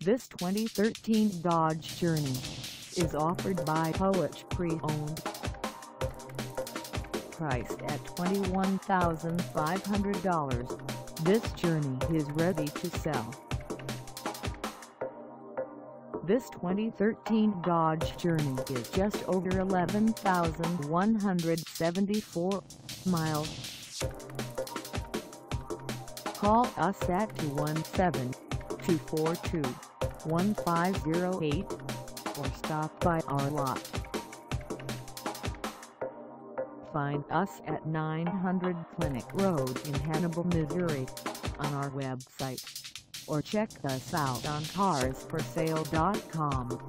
This 2013 Dodge Journey is offered by Poage Pre-Owned. Priced at $21,500, this Journey is ready to sell. This 2013 Dodge Journey is just over 11,174 miles. Call us at 217-242-1508 or stop by our lot. Find us at 900 Clinic Road in Hannibal, Missouri on our website, or check us out on carsforsale.com.